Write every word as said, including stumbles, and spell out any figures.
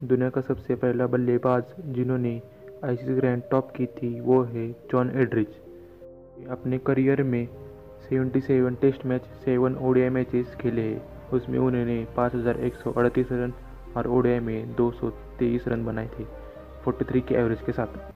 दुनिया का सबसे पहला बल्लेबाज जिन्होंने आईसीसी रैंक टॉप की थी वो है जॉन एड्रिच। अपने करियर में सतहत्तर test match, seven ODI matches खेले हैं। उसमें उन्होंने पाँच हज़ार एक सौ अड़तीस रन और ओडीआई में दो सौ तेईस रन बनाए थे, तैंतालीस के एवरेज के साथ।